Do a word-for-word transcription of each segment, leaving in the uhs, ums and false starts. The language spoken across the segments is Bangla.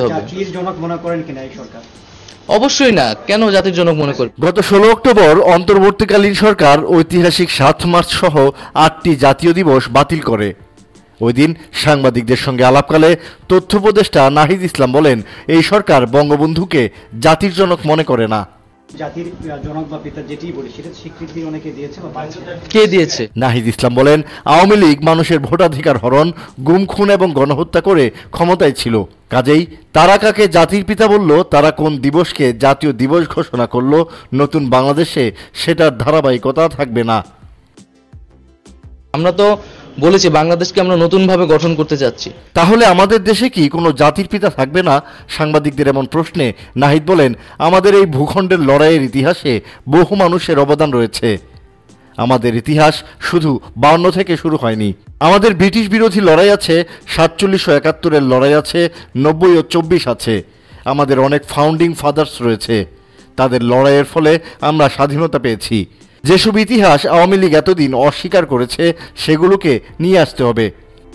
জাতির জনক মনে করেন কিনা এই সরকার? অবশ্যই না, কেন জাতির জনক মনে করি? গত ষোলো অক্টোবর অন্তর্বর্তীকালীন সরকার ঐতিহাসিক সাত মার্চ সহ আটটি জাতীয় দিবস বাতিল করে। ওই দিন সাংবাদিকদের সঙ্গে আলাপকালে তথ্য উপদেষ্টা নাহিদ ইসলাম বলেন, এই সরকার বঙ্গবন্ধুকে জাতির জনক মনে করে না। জাতির জনক বা পিতা যেটি বলি সেটা স্বীকৃতি অনেকে দিয়েছে বা পাচ্ছে। কে দিয়েছে? নাহিদ ইসলাম বলেন, আওয়ামী লীগ মানুষের ভোটাধিকার হরণ, গুম খুন এবং গণহত্যা করে ক্ষমতায় ছিল। কাজেই তারা কাকে জাতির পিতা বলল, তারা কোন দিবসকে জাতীয় দিবস ঘোষণা করলো, নতুন বাংলাদেশে সেটার ধারাবাহিকতা থাকবে না। আমরা তো বলেছি বাংলাদেশকে আমরা নতুন ভাবে গঠন করতে যাচ্ছি। তাহলে আমাদের দেশে কি কোনো জাতির পিতা থাকবে না? সাংবাদিকদের এমন প্রশ্নে নাহিদ বলেন, আমাদের এই ভূখণ্ডের লড়াইয়ের ইতিহাসে বহু মানুষের অবদান রয়েছে। আমাদের ইতিহাস শুধু বাউন্ন থেকে শুরু হয়নি। আমাদের ব্রিটিশ বিরোধী লড়াই আছে, সাতচল্লিশ ও একাত্তরের লড়াই আছে, নব্বই ও চব্বিশ আছে। আমাদের অনেক ফাউন্ডিং ফাদার্স রয়েছে। তাদের লড়াইয়ের ফলে আমরা স্বাধীনতা পেয়েছি। যেসব ইতিহাস আওয়ামী লীগ এতদিন অস্বীকার করেছে সেগুলোকে নিয়ে আসতে হবে।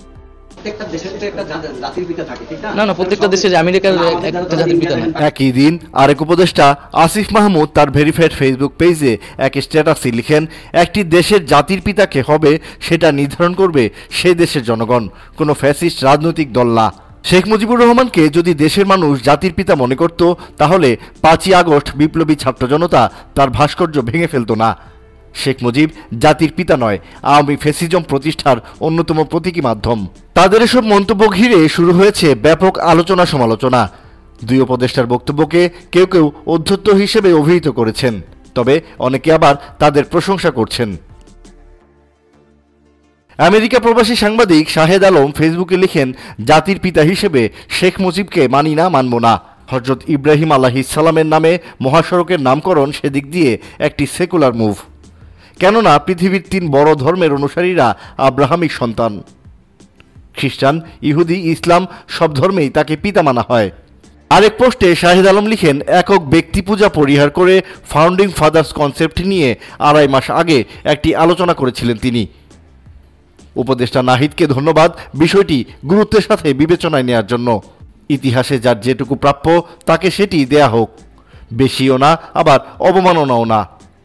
না না, প্রত্যেকটা দেশে আমেরিকার একটা জাতির পিতা না। একই দিন আরেক উপদেষ্টা আসিফ মাহমুদ তার ভেরিফাইড ফেসবুক পেজে এক স্ট্যাটাসে লিখেন, একটি দেশের জাতির পিতা কে হবে সেটা নির্ধারণ করবে সে দেশের জনগণ, কোনো ফ্যাসিস্ট রাজনৈতিক দল না। শেখ মুজিবুর রহমানকে যদি দেশের মানুষ জাতির পিতা মনে করত, তাহলে পাঁচই আগস্ট বিপ্লবী ছাত্র জনতা তার ভাস্কর্য ভেঙে ফেলত না। শেখ মুজিব জাতির পিতা নয়, আওয়ামী ফ্যাসিজম প্রতিষ্ঠার অন্যতম প্রতীকী মাধ্যম। তাদের এসব মন্তব্য ঘিরে শুরু হয়েছে ব্যাপক আলোচনা সমালোচনা। দুই উপদেষ্টার বক্তব্যকে কেউ কেউ অধ্যত্ত হিসেবে অভিহিত করেছেন, তবে অনেকে আবার তাদের প্রশংসা করছেন। আমেরিকা প্রবাসী সাংবাদিক শাহেদ আলম ফেসবুকে লিখেন, জাতির পিতা হিসেবে শেখ মুজিবকে মানি না, মানব না। হযরত ইব্রাহিম আলাইহিস সালামের নামে মহাসড়কের নামকরণ সেদিক দিয়ে একটি সেকুলার মুভ। কেননা পৃথিবীর তিন বড় ধর্মের অনুসারীরা আব্রাহামিক সন্তান। খ্রিস্টান, ইহুদি, ইসলাম সব ধর্মেই তাকে পিতা মানা হয়। আরেক পোস্টে শাহেদ আলম লিখেন, একক ব্যক্তি পূজা পরিহার করে ফাউন্ডিং ফাদার্স কনসেপ্ট নিয়ে আড়াই মাস আগে একটি আলোচনা করেছিলেন তিনি। উপদেষ্টা নাহিদকে ধন্যবাদ বিষয়টি গুরুত্বের সাথে বিবেচনায় নেওয়ার জন্য। ইতিহাসে যার যেটুকু প্রাপ্য তাকে সেটি দেয়া হোক, বেশিও না আবার অবমাননাও না।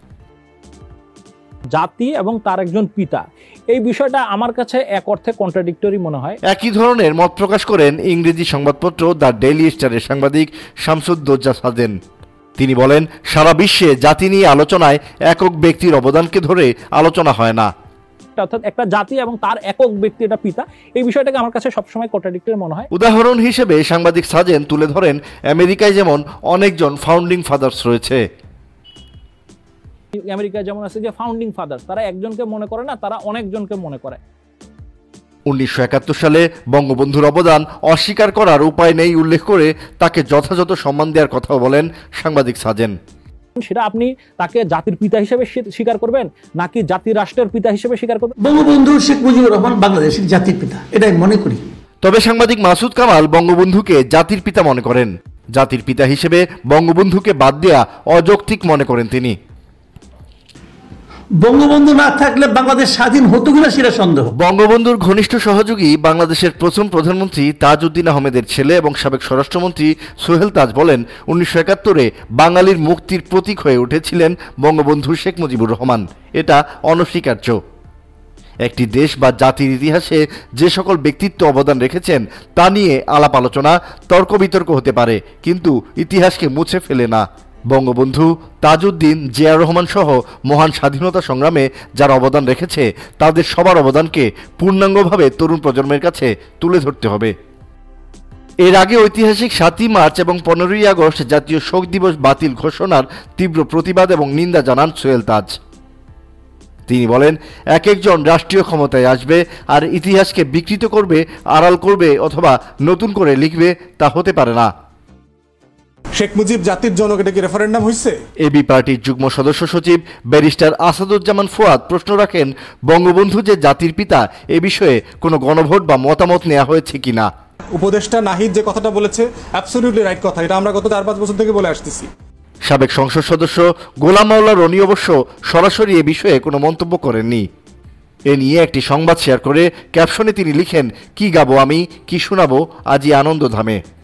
জাতি এবং তার একজন পিতা, এই বিষয়টা আমার কাছে এক অর্থে কন্ট্রাডিক্টরি মনে হয়। একই ধরনের মত প্রকাশ করেন ইংরেজি সংবাদপত্র দ্য ডেইলি স্টারের সাংবাদিক শামসুদ্দৌজা। তিনি বলেন, সারা বিশ্বে জাতি নিয়ে আলোচনায় একক ব্যক্তির অবদানকে ধরে আলোচনা হয় না। অর্থাৎ একটা জাতি এবং তার একক ব্যক্তি এটা পিতা, এই বিষয়টাকে আমার কাছে সবসময় কন্ট্রাডিক্টরি মনে হয়। উদাহরণ হিসেবে সাংবাদিক সাজেন তুলে ধরেন, আমেরিকায় যেমন অনেকজন ফাউন্ডিং ফাদার্স রয়েছে। আমেরিকায় যেমন আছে যে ফাউন্ডিং ফাদার্স, তারা একজনকে মনে করে না, তারা অনেকজনকে মনে করে। উনিশশো একাত্তর সালে বঙ্গবন্ধুর অবদান অস্বীকার করার উপায় নেই উল্লেখ করে তাকে যথাযথ সম্মান দেওয়ার কথাও বলেন সাংবাদিক সাজেন। সেটা আপনি তাকে জাতির পিতা হিসেবে স্বীকার করবেন নাকি জাতির রাষ্ট্রের পিতা হিসেবে স্বীকার করবেন? বঙ্গবন্ধু শেখ মুজিবুর রহমান বাংলাদেশের জাতির পিতা, এটাই মনে করি। তবে সাংবাদিক মাসুদ কামাল বঙ্গবন্ধুকে জাতির পিতা মনে করেন। জাতির পিতা হিসেবে বঙ্গবন্ধুকে বাদ দেওয়া অযৌক্তিক মনে করেন তিনি। বঙ্গবন্ধু না থাকলে বাংলাদেশ স্বাধীন হতো কিনা সেটা সন্দেহ। বঙ্গবন্ধুর ঘনিষ্ঠ সহযোগী বাংলাদেশের প্রথম প্রধানমন্ত্রী তাজউদ্দিন আহমেদের ছেলে এবং সাবেক স্বরাষ্ট্রমন্ত্রী সোহেল তাজ বলেন, উনিশশো একাত্তরে বাঙালির মুক্তির প্রতীক হয়ে উঠেছিলেন বঙ্গবন্ধু শেখ মুজিবুর রহমান। এটা অনস্বীকার্য। একটি দেশ বা জাতির ইতিহাসে যে সকল ব্যক্তিত্ব অবদান রেখেছেন তা নিয়ে আলাপ আলোচনা, তর্ক বিতর্ক হতে পারে, কিন্তু ইতিহাসকে মুছে ফেলে না। বঙ্গবন্ধু, তাজউদ্দিন, জিয়া রহমান সহ মহান স্বাধীনতা সংগ্রামে যারা অবদান রেখেছে তাদের সবার অবদানকে পূর্ণাঙ্গভাবে তরুণ প্রজন্মের কাছে তুলে ধরতে হবে। এর আগে ঐতিহাসিক সাতই মার্চ এবং পনেরোই আগস্ট জাতীয় শোক দিবস বাতিল ঘোষণার তীব্র প্রতিবাদ এবং নিন্দা জানান সোহেল তাজ। তিনি বলেন, এক একজন রাষ্ট্রীয় ক্ষমতায় আসবে আর ইতিহাসকে বিকৃত করবে, আড়াল করবে অথবা নতুন করে লিখবে, তা হতে পারে না। শেখ মুজিব জাতির জনক, এটা কি রেফারেন্ডাম হয়েছে? এবি পার্টির যুগ্ম সদস্য সচিব ব্যারিস্টার আসাদুজ্জামান ফুয়াদ প্রশ্ন রাখেন, বঙ্গবন্ধু যে জাতির পিতা এ বিষয়ে কোনো গণভোট বা মতামত নেওয়া হয়েছে কিনা। উপদেষ্টা নাহিদ যে কথাটা বলেছে অ্যাবসলিউটলি রাইট কথা, এটা আমরা গত চার পাঁচ বছর থেকে বলে আসতেছি। সাবেক সংসদ সদস্য গোলাম মাওলা রনি অবশ্য সরাসরি এ বিষয়ে কোনো মন্তব্য করেননি। এ নিয়ে একটি সংবাদ শেয়ার করে ক্যাপশনে তিনি লিখেন, কি গাবো আমি, কি শোনাবো আজি আনন্দধামে।